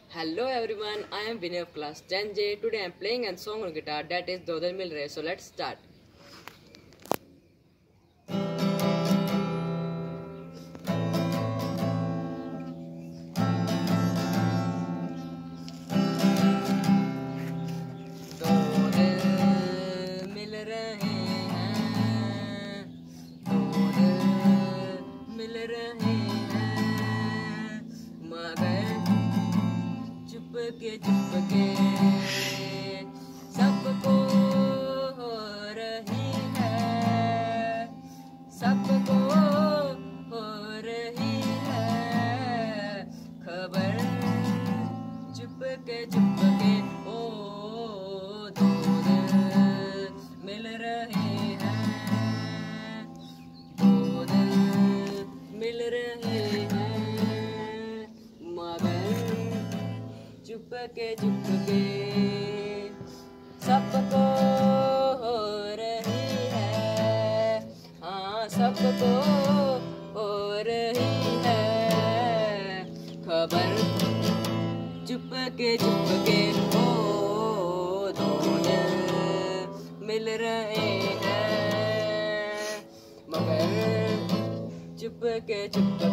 Hello everyone, I am Vinay of class 10J. Today I am playing a song on guitar that is Do Dil Mil Rahe. So let's start. दो दिल मिल रहे हैं, दो दिल मिल रहे हैं, मगर चुपके चुपके सबको हो रही है, सबको हो रही है खबर। चुपके चुपके ओ दो दिल मिल रहे हैं, दो दिल मिल रहे हैं, मगर चुपके चुपके सबको हो रही है, हाँ सबको हो रही है खबर। चुपके चुपके ओ दो दिल मिल रहे हैं, मगर चुपके चुपके